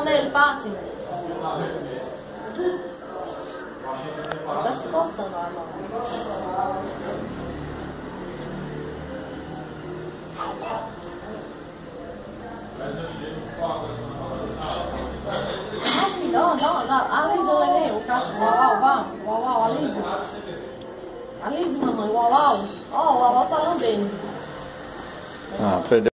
nele, passe. Tá se coçando a mão. Não, Alise, eu levei o cachorro. Uau, Alise. Alise, mamãe, uau. Ó, o uau tá lambendo. Ah, perdeu.